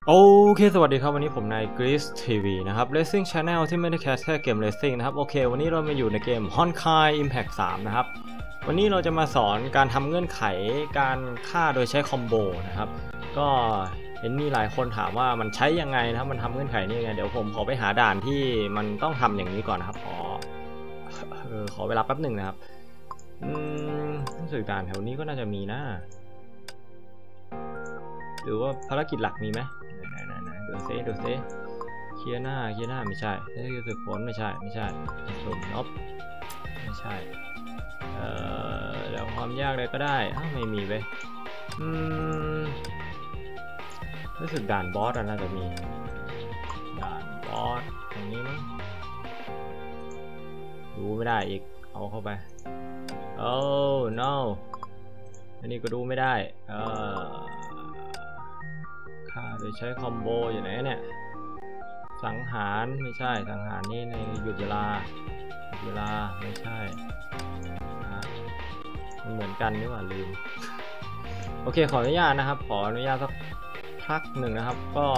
โอเคสวัสดีครับวันนี้ผมนายกริสทีวีนะครับ Racing Channel ที่ไม่ได้แคสแค่เกม Racing นะครับโอเควันนี้เรามาอยู่ในเกม Honkai Impact 3 นะครับวันนี้เราจะมาสอนการทำเงื่อนไขการฆ่าโดยใช้คอมโบนะครับก็เห็นมีหลายคนถามว่ามันใช้ยังไงนะครับมันทำเงื่อนไขนี่ยังไงเดี๋ยวผมขอไปหาด่านที่มันต้องทำอย่างนี้ก่อนนะครับขอเวลาแป๊บหนึ่งนะครับรู้สึกด่านแถวนี้ก็น่าจะมีนะหรือว่าภารกิจหลักมีไหมเดี๋ยวเซเคลียร์หน้าไม่ใช่นี่คือฝึกฝนไม่ใช่สุ่มน็อปไม่ใช่แล้วความยากเลยก็ได้ไม่มีเว้ยรู้สึกด่านบอสน่าจะมีด่านบอสตรงนี้มั้งดูไม่ได้อีกเอาเข้าไปno อันนี้ก็ดูไม่ได้โดยใช้คอมโบอยู่ไหนเนี่ยสังหารไม่ใช่สังหารนี่ในหยุดเวลาไม่ใช่มันเหมือนกันนี่หว่าลืมโอเคขออนุญาตนะครับขออนุญาตสักพักหนึ่งนะครับก็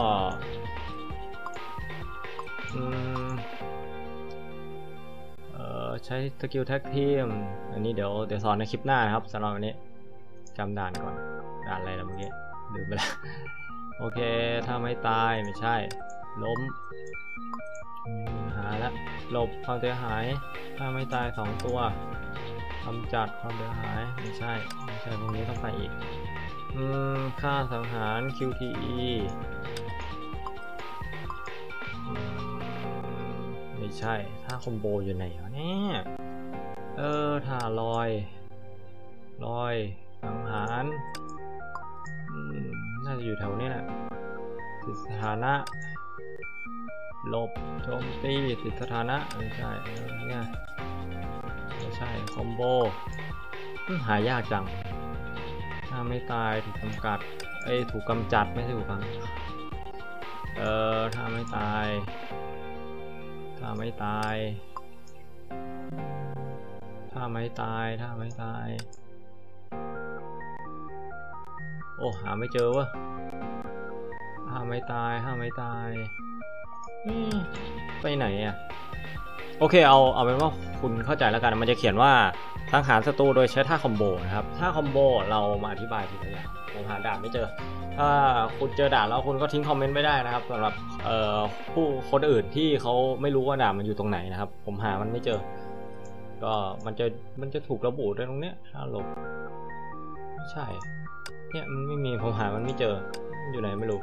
ใช้สกิลแท็กทีมอันนี้เดี๋ยวสอนในคลิปหน้านะครับสำหรับวันนี้จำด่านก่อนด่านอะไรนะเมื่อกี้ลืมไปแล้วโอเคถ้าไม่ตายไม่ใช่ล้มหาแล้วหลบความเสียหายถ้าไม่ตาย2ตัวกำจัดความเสียหายไม่ใช่พวกนี้ต้องไปอีกค่าสังหาร QTE ไม่ใช่ถ้าคอมโบอยู่ไหนวะเนี่ยถ้าลอยสังหารน่าจะอยู่แถวนี้แหละติดสถานะหลบโจมตีติดสถานะไม่ใช่เนี่ยไม่ใช่คอมโบหายากจังถ้าไม่ตายถูกกำกัดถูกกำจัดไม่ใช่ถูกกำถ้าไม่ตายโอ้หาไม่เจอวะห้ามไม่ตายไปไหนอ่ะโอเคเอาเป็นว่าคุณเข้าใจแล้วกันมันจะเขียนว่าสังหารศัตรูโดยใช้ท่าคอมโบนะครับท่าคอมโบเรามาอธิบายทีละอย่างผมหาด่านไม่เจอถ้าคุณเจอด่านแล้วคุณก็ทิ้งคอมเมนต์ไม่ได้นะครับสำหรับผู้คนอื่นที่เขาไม่รู้ว่าด่านมันอยู่ตรงไหนนะครับผมหามันไม่เจอก็มันจะถูกระบุด้วยตรงเนี้ยถ้าหลบไม่ใช่เนี่ยมันไม่มีผมหามันไม่เจออยู่ไหนไม่รู้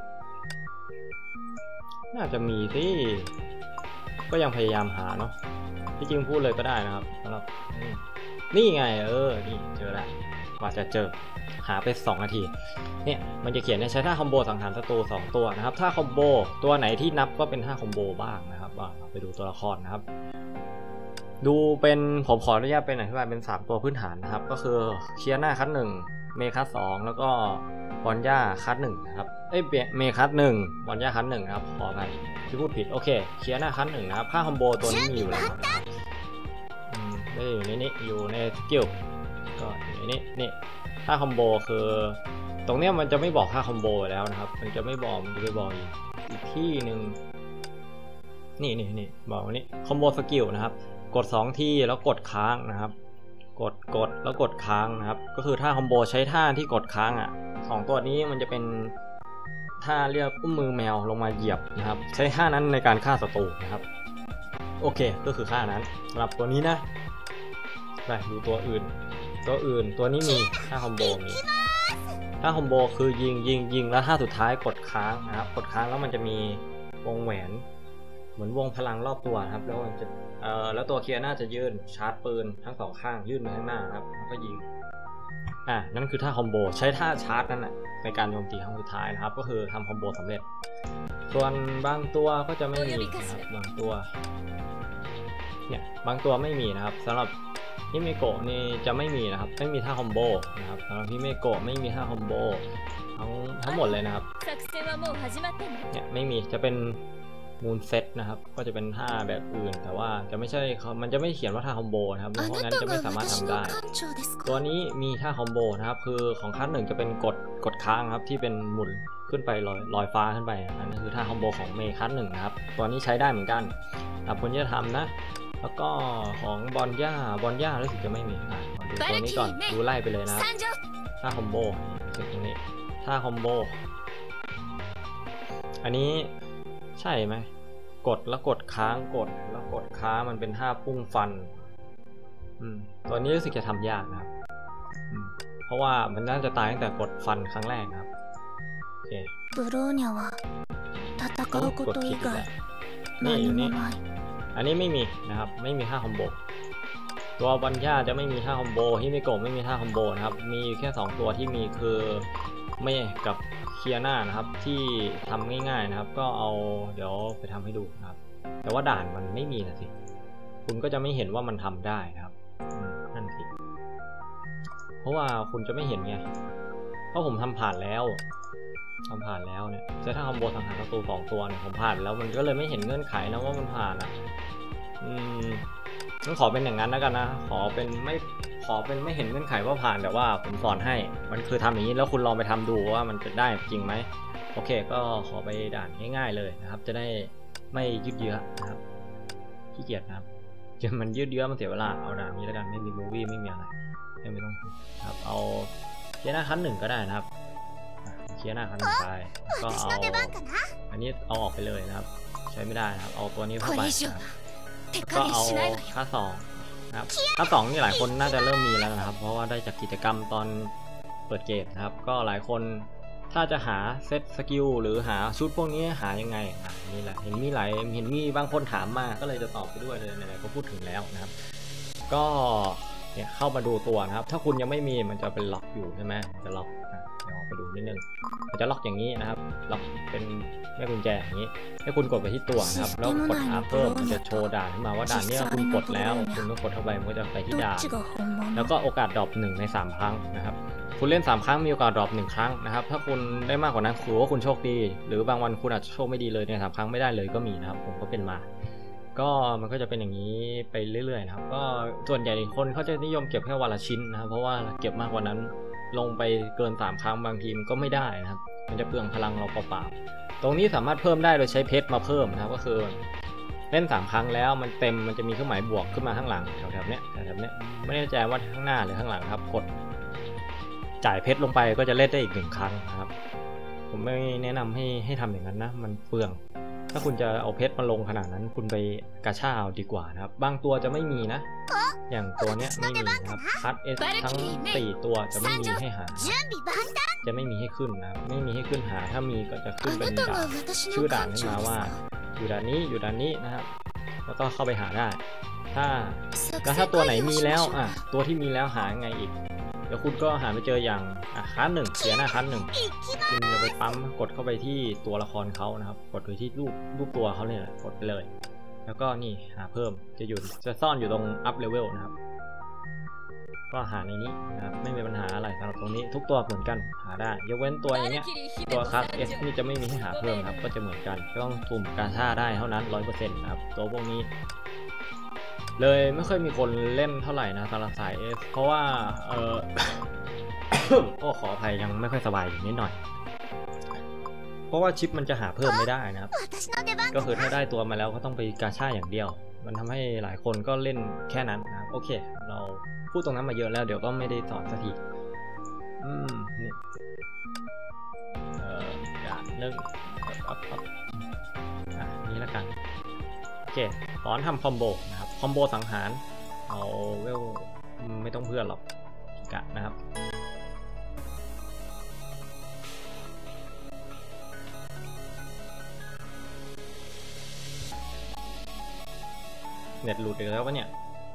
น่าจะมีที่ก็ยังพยายามหาเนาะที่จริงพูดเลยก็ได้นะครับสำหรับนี่ไงนี่เจอแล้วกว่าจะเจอหาไป2 นาทีเนี่ยมันจะเขียนใช้ท่าคอมโบสังหารศัตรู2 ตัวนะครับท่าคอมโบตัวไหนที่นับก็เป็นท่าคอมโบบ้างนะครับไปดูตัวละครนะครับดูเป็นผมขออนุญาตเป็นอธิบายเป็น3 ตัวพื้นฐานนะครับก็คือเคียร่าคัส1เมคัส2แล้วก็บอนย่าคัส1นะครับเมคัส1บอนย่าคัส1นะครับขออภัยที่พูดผิดโอเคเคียร่าคัส1นะครับค่าคอมโบตัวนี้มีอยู่แล้วนะครับได้อยู่ในนี้อยู่ในสกิลก็อยู่ในนี้ค่าคอมโบคือตรงเนี้ยมันจะไม่บอกค่าคอมโบแล้วนะครับมันจะไม่บอกมันจะไปบอกอีกที่หนึ่งนี่บอกนี้คอมโบสกิลนะครับกด2 ทีแล้วกดค้างนะครับกดแล้วกดค้างนะครับก็คือท่าคอมโบใช้ท่าที่กดค้าง2 ตัวนี้มันจะเป็นท่าเรียกอุ้มมือแมวลงมาเหยียบนะครับใช้ท่านั้นในการฆ่าศัตรูนะครับโอเคก็คือท่านั้นสำหรับตัวนี้นะไปดูตัวอื่นตัวนี้มีท่าคอมโบท่าคอมโบคือยิงแล้วท่าสุดท้ายกดค้างนะครับกดค้างแล้วมันจะมีวงแหวนเหมือนวงพลังรอบตัวครับแล้วมันจะแล้วตัวเคียร์น่าจะยื่นชาร์จปืนทั้ง2 ข้างยื่นไปข้างหน้าครับแล้วก็ยิงนั่นคือท่าคอมโบใช้ท่าชาร์จนั่นแหละในการโจมตีครั้งสุดท้ายนะครับก็คือทำคอมโบสำเร็จส่วนบางตัวก็จะไม่มีนะครับบางตัวไม่มีนะครับสำหรับฮิเมโกะนี่จะไม่มีนะครับไม่มีท่าคอมโบนะครับสำหรับฮิเมโกะไม่มีท่าคอมโบทั้งหมดเลยนะครับเนี่ยไม่มีจะเป็นมูนเซตนะครับก็จะเป็นท่าแบบอื่นแต่ว่าจะไม่ใช่มันจะไม่เขียนว่าท่าคอมโบนะครับเพราะงั้นจะไม่สามารถทำได้ตัวนี้มีท่าคอมโบนะครับคือของคัส1จะเป็นกดค้างครับที่เป็นหมุนขึ้นไปลอยฟ้าขึ้นไปอันนี้คือท่าคอมโบของเมคัส1นะครับตัวนี้ใช้ได้เหมือนกันคนที่จะทำนะแล้วก็ของบอลย่ารู้สึกจะไม่มีมาดูตัวนี้ก่อนดูไล่ไปเลยนะครับท่าคอมโบตรงนี้ท่าคอมโบอันนี้ใช่ไหมกดแล้วกดค้างกดแล้วกดค้างมันเป็นท่าพุ่งฟันตัวนี้รู้สึกจะทำยากนะครับเพราะว่ามันน่าจะตายตั้งแต่กดฟันครั้งแรกนะครับโอเคกดผิดแล้วนี่อยู่นี่อันนี้ไม่มีนะครับไม่มีท่าคอมโบตัวบอลย่าจะไม่มีท่าคอมโบฮิมิโกะไม่มีท่าคอมโบนะครับมีแค่2ตัวที่มีคือเมกับเคียน่านะครับที่ทำง่ายๆนะครับก็เอาเดี๋ยวไปทำให้ดูนะครับแต่ว่าด่านมันไม่มีนะสิคุณก็จะไม่เห็นว่ามันทำได้ครับนั่นสิเพราะว่าคุณจะไม่เห็นไงเพราะผมทำผ่านแล้วเนี่ยแต่ถ้าคอมโบสังหารศัตรู2ตัวเนี่ยผมผ่านแล้วมันก็เลยไม่เห็นเงื่อนไขนะว่ามันผ่านอ่ะต้องขอเป็นอย่างนั้นแล้วกันนะขอเป็นไม่เห็นเงื่อนไขว่าผ่านแต่ว่าผมสอนให้มันคือทำอย่างนี้แล้วคุณลองไปทำดูว่ามันจะได้จริงไหมโอเคก็ขอไปด่านง่ายๆเลยนะครับจะได้ไม่ยืดเยื้อนะครับขี้เกียจนะครับจะมันยืดเยื้อมันเสียเวลาเอาด่านนี้แล้วกันไม่มีมูวี่ไม่มีอะไรไม่ต้องครับเอาเคียน่าคัน1ก็ได้นะครับเคียน่าคัน1ไปก็เอาอันนี้เอาออกไปเลยนะครับใช้ไม่ได้นะครับเอาตัวนี้เข้าไปก็เอาค่า2นะครับค่า2นี่หลายคนน่าจะเริ่มมีแล้วนะครับเพราะว่าได้จากกิจกรรมตอนเปิดเกมนะครับก็หลายคนถ้าจะหาเซตสกิลหรือหาชุดพวกนี้หายังไงนี่แหละเห็นมีบางคนถามมาก็เลยจะตอบไปด้วยเลยไหนๆก็พูดถึงแล้วนะครับก็เนี่ยเข้ามาดูตัวนะครับถ้าคุณยังไม่มีมันจะเป็นล็อกอยู่ใช่ไหมจะล็อกเดี๋ยวไปดูนิดนึงมันจะล็อกอย่างนี้นะครับล็อกเป็นแม่กุญแจอย่างนี้ให้คุณกดไปที่ตัวนะครับแล้วกดเพิ่มมันจะโชว์ด่านขึ้นมาว่าด่านนี้คุณกดแล้วคุณก็กดเข้าไปมันก็จะไปที่ด่านแล้วก็โอกาสดรอป1 ใน 3 ครั้งนะครับคุณเล่น3 ครั้งมีโอกาสดรอป1 ครั้งนะครับถ้าคุณได้มากกว่านั้นคือว่าคุณโชคดีหรือบางวันคุณอาจจะโชคไม่ดีเลยใน3 ครั้งไม่ได้เลยก็มีนะครับผมก็เป็นมาก็มันก็จะเป็นอย่างนี้ไปเรื่อยๆนะครับก็ส่วนใหญ่คนเขาจะนิยมเก็บแค่วันละชิ้นนะครับเพราะว่าเก็บมากกว่านั้นลงไปเกิน3 ครั้งบางทีมันก็ไม่ได้นะครับมันจะเปลืองพลังเราเปล่าๆตรงนี้สามารถเพิ่มได้โดยใช้เพชรมาเพิ่มนะครับก็คือเล่น3 ครั้งแล้วมันเต็มมันจะมีเครื่องหมายบวกขึ้นมาข้างหลังแถวๆนี้ไม่แน่ใจว่าข้างหน้าหรือข้างหลังครับกดจ่ายเพชรลงไปก็จะเล่นได้อีก1 ครั้งนะครับผมไม่แนะนำให้ทำอย่างนั้นนะมันเปลืองถ้าคุณจะเอาเพชรมาลงขนาดนั้นคุณไปกาชาเอาดีกว่านะครับบางตัวจะไม่มีนะอย่างตัวเนี้ยไม่มีนะครับคัทเอสทั้ง4 ตัวจะไม่มีให้หาจะไม่มีให้ขึ้นนะไม่มีให้ขึ้นหาถ้ามีก็จะขึ้นเป็นด่านชื่อด่านขึ้นมาว่าอยู่ด่านนี้นะครับแล้วก็เข้าไปหาได้ถ้าตัวไหนมีแล้วตัวที่มีแล้วหาไงอีกเดี๋ยวคุณก็หาไม่เจออย่างคัน1เสียหน้าคัน1คุณจะไปปั๊มกดเข้าไปที่ตัวละครเขานะครับกดไปที่รูปตัวเขาเนี่ยกดไปเลยแล้วก็นี่หาเพิ่มจะซ่อนอยู่ตรงอัพเลเวลนะครับก็หาในนี้นะครับไม่มีปัญหาอะไรสำหรับตรงนี้ทุกตัวเหมือนกันหาได้ยกเว้นตัวอย่างเงี้ยตัวคัสเอสนี่จะไม่มีให้หาเพิ่มนะครับก็จะเหมือนกันต้องตุ่มกาชาได้เท่านั้น 100% นะครับตัวพวกนี้เลยไม่ค่อยมีคนเล่นเท่าไหร่นะสำหรับสาย S เพราะว่าก็ขออภัยยังไม่ค่อยสบายอยู่นิดหน่อยเพราะว่าชิปมันจะหาเพิ่มไม่ได้นะครับก็คือถ้าได้ตัวมาแล้วก็ต้องไปกาชาอย่างเดียวมันทำให้หลายคนก็เล่นแค่นั้นนะโอเคเราพูดตรงนั้นมาเยอะแล้วเดี๋ยวก็ไม่ได้สอนสักทีนี่อย่างนึงนี่ละกันโอเคสอนทำคอมโบนะครับคอมโบสังหารเอาเวลไม่ต้องเพื่อนหรอกกะนะครับเน็ตหลุดอีกแล้ววะเนี่ย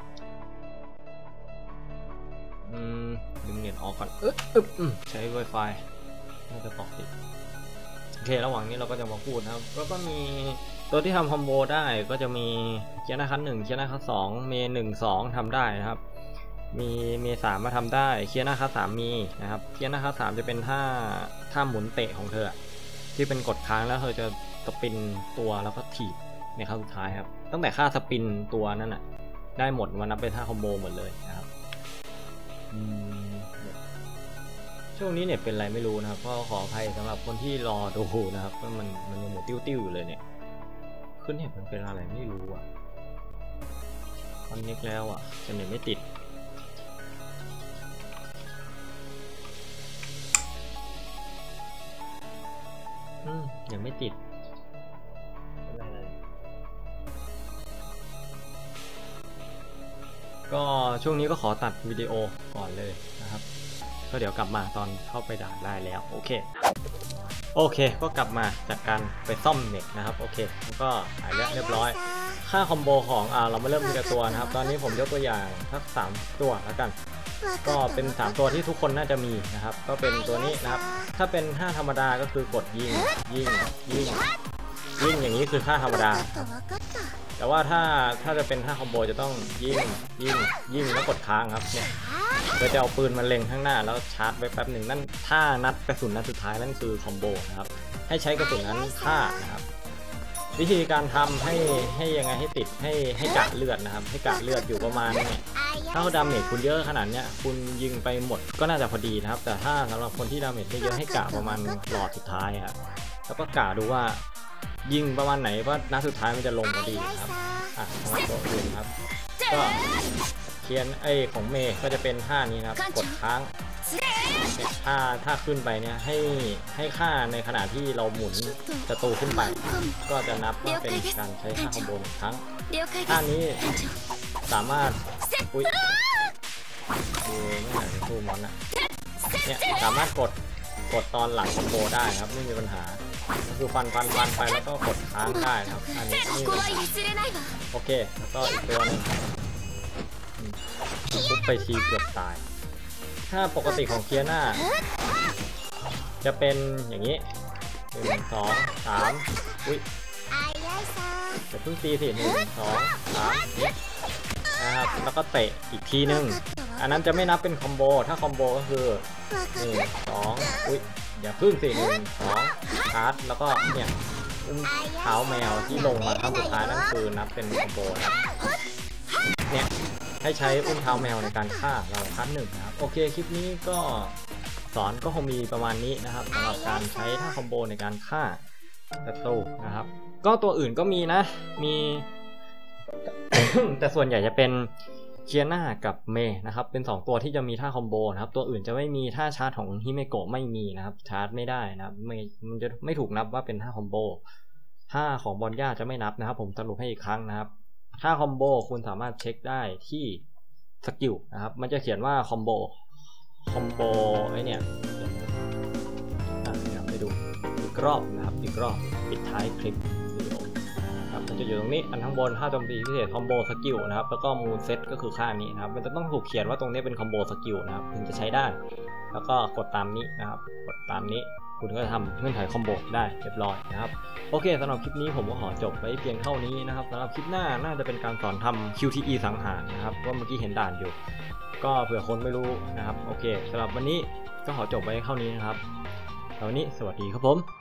ดึงเน็ตออกก่อนใช้ Wi-Fi น่าจะปกติโอเคระหว่างนี้เราก็จะมาพูดนะครับแล้วก็มีตัวที่ทำคอมโบได้ก็จะมีเคียนาคัส1เคียนาคัส2เมย์1 2ทำได้นะครับมีเมย์3มาทำได้เคียนาคัส3มีนะครับเคียนาคัส3จะเป็นท่าหมุนเตะของเธอที่เป็นกดค้างแล้วเธอจะสปินตัวแล้วก็ถีบในครั้งสุดท้ายครับตั้งแต่ค่าสปินตัวนั้นน่ะได้หมดมันนับเป็นท่าคอมโบหมดเลยนะครับชช่วงนี้เน็ตเป็นไรไม่รู้นะครับก็ขออภัยสำหรับคนที่รอดูนะครับว่ามันยังหมุนติ้วๆอยู่เลยเนี่ยขึ้นเน็ตมันเป็นอะไรไม่รู้อ่ะคอนเน็กแล้วอ่ะแต่เน็ตไม่ติดยังไม่ติดก็ช่วงนี้ก็ขอตัดวิดีโอก่อนเลยนะครับก็เดี๋ยวกลับมาตอนเข้าไปด่าได้แล้วโอเคก็กลับมาจากการไปซ่อมเน็ตนะครับโอเคแล้วก็หายเรียบร้อยค่าคอมโบของเรามาเริ่มทีละตัวนะครับตอนนี้ผมยกตัวอย่างสัก3ตัวแล้วกันก็เป็น3ตัวที่ทุกคนน่าจะมีนะครับก็เป็นตัวนี้นะครับถ้าเป็น5ธรรมดาก็คือกดยิงอย่างนี้คือค่าธรรมดาแต่ว่าถ้าจะเป็น5คอมโบจะต้องยิงแล้วกดค้างครับเนี่ยเราจะเอาปืนมาเล็งข้างหน้าแล้วชาร์จไว้แป๊บหนึ่งนั่นถ้านัดกระสุนนัดสุดท้ายนั่นคือคอมโบนะครับให้ใช้กระสุนนั้นฆ่านะครับวิธีการทำให้ยังไงให้ติดให้กะเลือดนะครับให้กะเลือดอยู่ประมาณเนี่ยถ้าดาเมจคุณเยอะขนาดเนี้ยคุณยิงไปหมดก็น่าจะพอดีนะครับแต่ถ้าสำหรับคนที่ดาเมจไม่เยอะให้กะประมาณหลอดสุดท้ายครับแล้วก็กะดูว่ายิงประมาณไหนว่านัดสุดท้ายมันจะลงพอดีนะครับสำหรับตัวอื่นครับก็เขียนของเมย์ก็จะเป็น5นี้นะครับกดค้างถ้าขึ้นไปเนี่ยให้ค่าในขณะที่เราหมุนศัตรูขึ้นไปก็จะนับว่าเป็นการใช้ค่าคอมโบ1ครั้งท่านี้สามารถดูไม่ไหนสู้มอนนะเนี่ยสามารถกดตอนหลังคอมโบได้ครับไม่มีปัญหาก็คือฟันไปแล้วก็กดค้างได้ครับอันนี้ไม่มีปัญหาโอเคแล้วก็อีกตัวนึงปุ๊บไปทีเกือบตายถ้าปกติของเคียน่าจะเป็นอย่างนี้1 2 3อุ้ยจะเพิ่งตีสิ1 2 3นะครับแล้วก็เตะอีกทีนึงอันนั้นจะไม่นับเป็นคอมโบถ้าคอมโบก็คือ1 2อุ้ยอย่าพึ่งสิ1 2ชาร์จแล้วก็เนี่ยอุ้มเท้าแมวที่ลงมาครั้งสุดท้ายนั่นคือนับเป็นคอมโบครับเนี่ยให้ใช้อุ้มเท้าแมวในการฆ่าเราครั้งหนึ่งนะครับโอเคคลิปนี้ก็สอนก็คงมีประมาณนี้นะครับสำหรับการใช้ท่าคอมโบในการฆ่าศัตรูนะครับก็ตัวอื่นก็มีนะมี แต่ส่วนใหญ่จะเป็นเคียน่ากับเมนะครับเป็น2ตัวที่จะมีท่าคอมโบนะครับตัวอื่นจะไม่มีท่าชาร์จของฮิเมโกะไม่มีนะครับชาร์จไม่ได้นะครับมันจะไม่ถูกนับว่าเป็นท่าคอมโบท่าของบอลย่าจะไม่นับนะครับผมสรุปให้อีกครั้งนะครับถ้าคอมโบคุณสามารถเช็คได้ที่สกิลนะครับมันจะเขียนว่าคอมโบเนี่ยไปดูอีกรอบนะครับอีกรอบปิดท้ายคลิปวิดีโอครับมันจะอยู่ตรงนี้อันข้างบนท่าโจมตีพิเศษคอมโบสกิลนะครับแล้วก็มูนเซตก็คือค่านี้นะครับมันจะต้องถูกเขียนว่าตรงนี้เป็นคอมโบสกิลนะครับถึงจะใช้ได้แล้วก็กดตามนี้นะครับกดตามนี้คุณก็จะทำเงื่อนไขคอมโบได้เรียบร้อยนะครับโอเคสำหรับคลิปนี้ผมก็ขอจบไว้เพียงเท่านี้นะครับสำหรับคลิปหน้าน่าจะเป็นการสอนทำ QTE สังหารนะครับว่าเมื่อกี้เห็นด่านอยู่ก็เผื่อคนไม่รู้นะครับโอเคสำหรับวันนี้ก็ขอจบไว้เท่านี้นะครับวันนี้สวัสดีครับผม